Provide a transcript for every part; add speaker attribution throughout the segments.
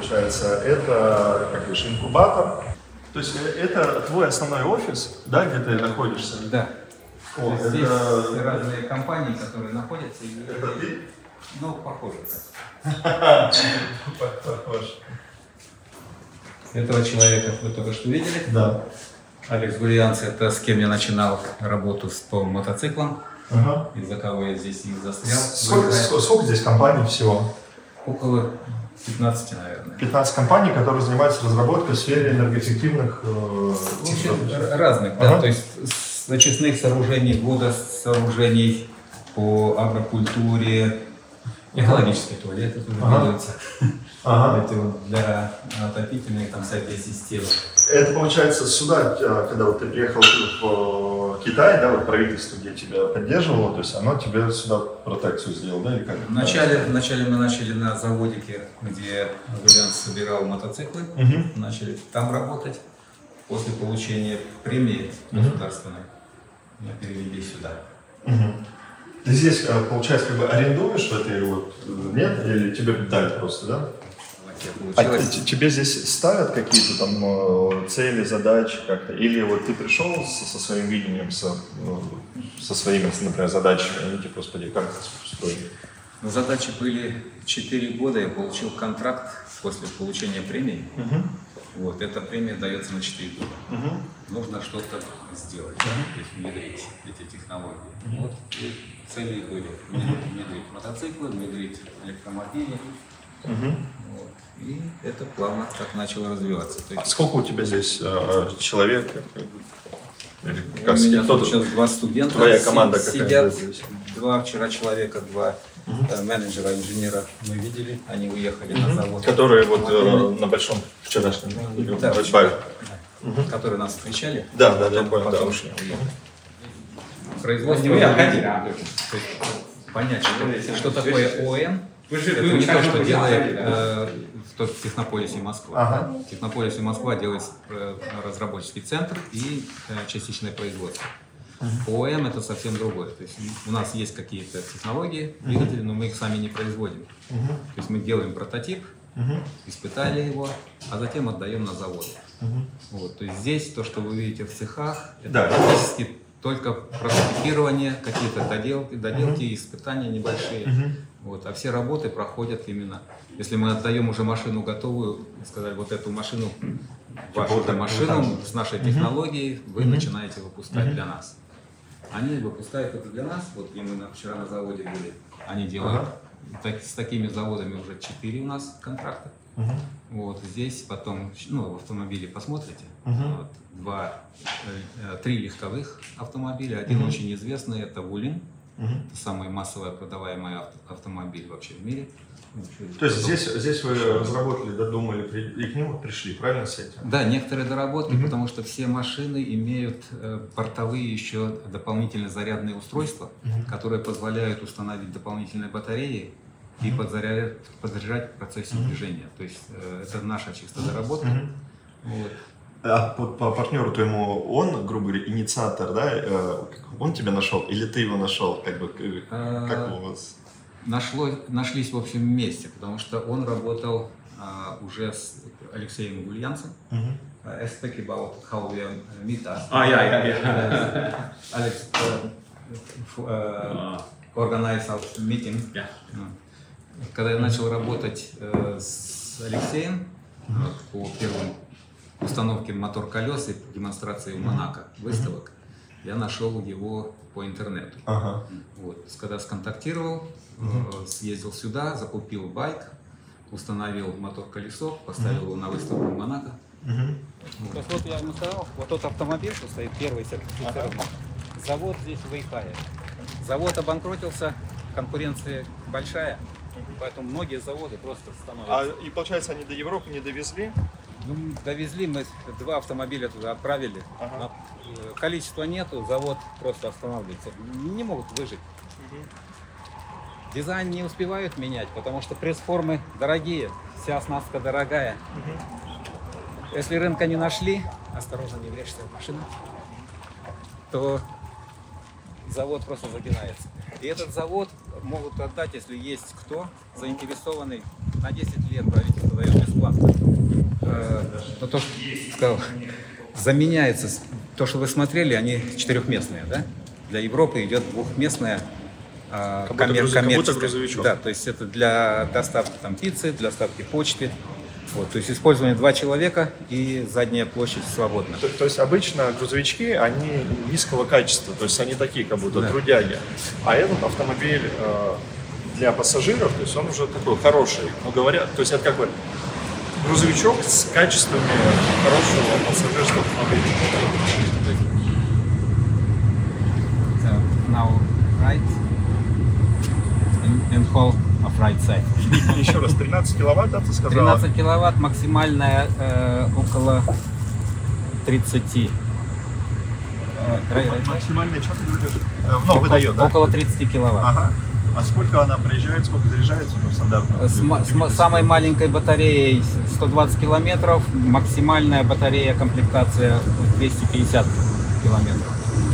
Speaker 1: получается, это, как говоришь, инкубатор. То есть это твой основной офис, да, где ты находишься?
Speaker 2: Да.
Speaker 1: О, это...
Speaker 2: Здесь разные компании, которые находятся. И...
Speaker 1: Это ты?
Speaker 2: Ну, похоже.
Speaker 1: Похож.
Speaker 2: Этого человека вы только что видели?
Speaker 1: Да.
Speaker 2: Алекс Гульянц, это с кем я начинал работу по мотоциклам.
Speaker 1: Ага.
Speaker 2: Из-за кого я здесь и застрял.
Speaker 1: Сколько здесь компаний всего?
Speaker 2: Около 15, наверное.
Speaker 1: 15 компаний, которые занимаются разработкой в сфере энергоэффективных
Speaker 2: разных, да, то есть с очистных сооружений, водосооружений по агрокультуре, экологические туалеты тоже делаются. Это вот для отопительной там всякие системы.
Speaker 1: Это получается сюда, когда вот ты приехал в Китай, да, вот правительство, где тебя поддерживало, то есть оно тебе сюда протекцию сделало, да, или как?
Speaker 2: Вначале мы начали на заводике, где Гульянц собирал мотоциклы, начали там работать. После получения премии государственной мы перевели сюда.
Speaker 1: Ты здесь, получается, как бы арендуешь в этой вот, нет? Или тебе дали просто, да? А тебе здесь ставят какие-то там цели, задачи как-то? Или вот ты пришел со своим видением, со своими, например, задачами, и они тебе просто как это устроили?
Speaker 2: Задачи были 4 года, я получил контракт после получения премии. Вот, эта премия дается на 4 года. Нужно что-то сделать, то есть внедрить эти технологии. Вот, и цели были внедрить мотоциклы, внедрить электромобили. Вот. И это плавно так начало развиваться. То есть,
Speaker 1: сколько у тебя здесь человек?
Speaker 2: У меня тут сейчас 2 студента.
Speaker 1: Твоя команда
Speaker 2: сидят, 2 вчера человека, 2 менеджера, инженера мы видели, они уехали на завод.
Speaker 1: Которые вот на большом вчерашнем,
Speaker 2: да, которые нас встречали.
Speaker 1: Да, я понял.
Speaker 2: Потом ушли. Производство понять, что такое ОМ. Это не то, что делает в Технополисе Москва. В Технополисе Москва делает разработческий центр и частичное производство. ОМ это совсем другое. То есть у нас есть какие-то технологии, двигатели, но мы их сами не производим. То есть мы делаем прототип, испытали его, а затем отдаем на завод. Вот. То есть здесь то, что вы видите в цехах, это практически только прототипирование, какие-то доделки, испытания небольшие. Вот. А все работы проходят именно, если мы отдаем уже машину готовую, сказать, вот эту машину, вашу машину с нашей технологией вы начинаете выпускать для нас. Они выпускают это для нас, вот и мы вчера на заводе были, они делают, с такими заводами уже 4 у нас контракта. Вот здесь потом, в автомобиле посмотрите, вот, 3 легковых автомобиля, один очень известный, это Вулин. Это самый массово продаваемый автомобиль вообще в мире.
Speaker 1: То есть здесь вы разработали, додумали, и к нему пришли, правильно, с этим?
Speaker 2: Да, некоторые доработки, потому что все машины имеют портовые еще дополнительные зарядные устройства, которые позволяют установить дополнительные батареи и подзаряжать в процессе движения. То есть это наша чисто доработка. Вот.
Speaker 1: А по партнеру твоему он, грубо говоря, инициатор, да? Он тебя нашел или ты его нашел? Как у вас?
Speaker 2: Нашлись в общем вместе, потому что он работал уже с Алексеем Гульянцем. I speak about how we meet us. Alex organized our meeting. Когда я начал работать с Алексеем по первым установке мотор-колес и демонстрации в Монако выставок, я нашел его по интернету. Вот. Когда сконтактировал, съездил сюда, закупил байк, установил мотор-колесо, поставил его на выставку в Монако. То есть вот я ему сказал, вот тот автомобиль, что стоит первый сертифицированный, завод здесь в Вэйхае. Завод обанкротился, конкуренция большая, поэтому многие заводы просто становятся.
Speaker 1: И получается, они до Европы не довезли?
Speaker 2: Ну, довезли, мы 2 автомобиля туда отправили. Но количества нету, завод просто останавливается. Не могут выжить. Дизайн не успевают менять, потому что пресс-формы дорогие, вся оснастка дорогая. Если рынка не нашли, осторожно, не врежься в машину, то завод просто загинается. И этот завод могут отдать, если есть кто заинтересованный, на 10 лет правительство дает бесплатно. то, что сказал, заменяется. То, что вы смотрели, они четырехместные, да? Для Европы идет двухместная
Speaker 1: коммерческая. Грузовичок.
Speaker 2: Да, то есть это для доставки там, пиццы, для доставки почты. Вот, то есть использование 2 человека и задняя площадь свободна.
Speaker 1: То есть обычно грузовички, они низкого качества, то есть они такие, как будто трудяги. А этот автомобиль для пассажиров, то есть он уже такой хороший. Ну, говорят, то есть это как бы грузовичок с качествами хорошего пассажирского автомобиля.
Speaker 2: Now right and hold of right side.
Speaker 1: Еще раз, 13 киловатт, да, ты сказала?
Speaker 2: 13 киловатт, максимальная около 30.
Speaker 1: Максимальная, что ты говоришь? Ну, выдает, да?
Speaker 2: Около 30 киловатт.
Speaker 1: Ага. А сколько она проезжает, сколько заряжается, ну, стандартно?
Speaker 2: С самой маленькой батареей 120 километров, максимальная батарея комплектация 250 километров.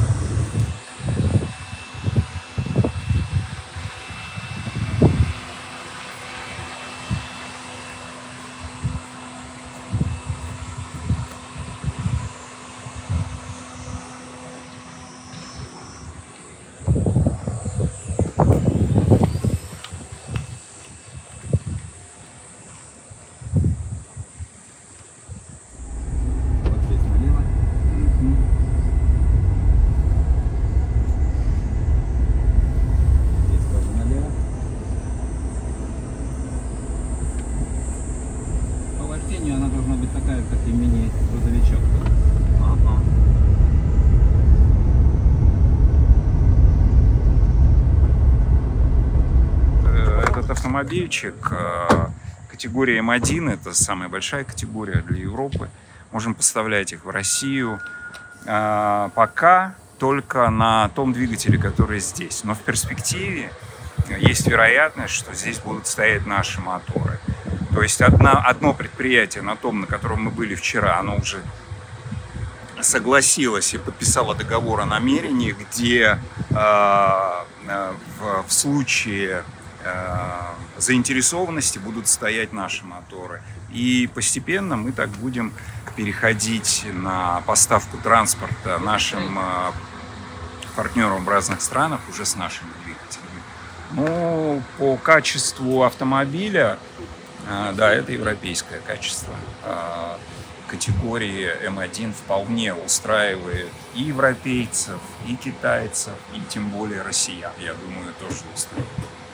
Speaker 2: Она должна быть такая, как и мини-грузовичок.
Speaker 3: Этот автомобильчик категория М1, это самая большая категория для Европы. Можем поставлять их в Россию. Пока только на том двигателе, который здесь. Но в перспективе есть вероятность, что здесь будут стоять наши моторы. То есть одно предприятие на том, на котором мы были вчера, оно уже согласилось и подписало договор о намерении, где в случае заинтересованности будут стоять наши моторы. И постепенно мы так будем переходить на поставку транспорта нашим партнерам в разных странах уже с нашими двигателями. Но по качеству автомобиля, да, это европейское качество. Категории М1 вполне устраивает и европейцев, и китайцев, и тем более россиян. Я думаю, тоже устраивает.